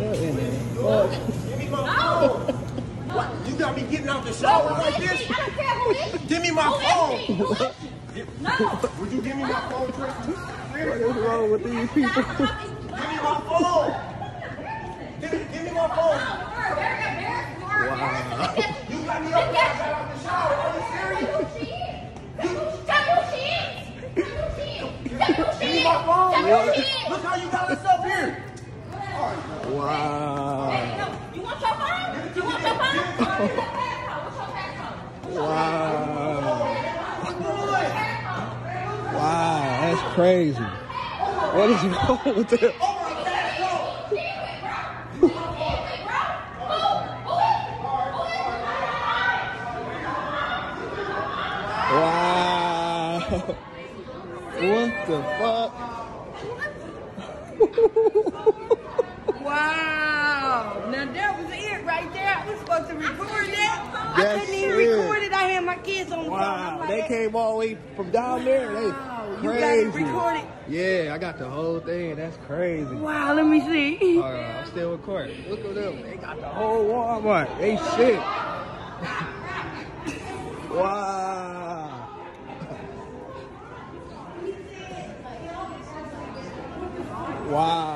Give me my phone. What? You got me getting out the shower like this? I don't care who is. Give me my phone. No. Would you give me my phone, Tracy? What is wrong with these people? Give me my phone. Give me my phone. Wow. You got me up there. I got out the shower. Are you serious? Tell me who she is. Give me my phone. Look how you got us up here. Wow. Hey, no. You want your phone? You want your phone? Wow. Wow, that's crazy. What is wrong with that? Wow. What the fuck? Wow. Now that was it right there. I was supposed to record that. I That's couldn't even it. record it. I had my kids on the phone. Wow, I'm they like, came all the way from down there. They wow, crazy. you got it recorded? Yeah, I got the whole thing. That's crazy. Wow, let me see. All right, I'm still recording. Look at them. They got the whole Walmart. They sick. Wow. Wow.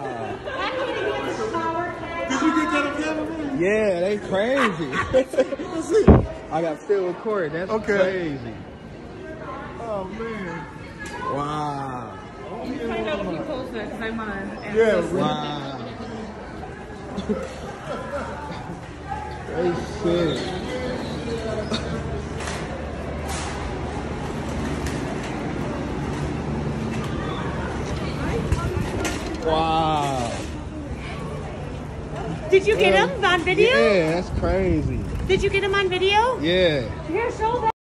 Did you get that on camera? Yeah, they crazy. I got still recording. That's crazy. Oh, man. Wow. Find out if you closer, because I'm on. Yeah, Wow. They sick. Wow. Did you get him on video? Yeah, that's crazy. Did you get him on video? Yeah. Here, show that.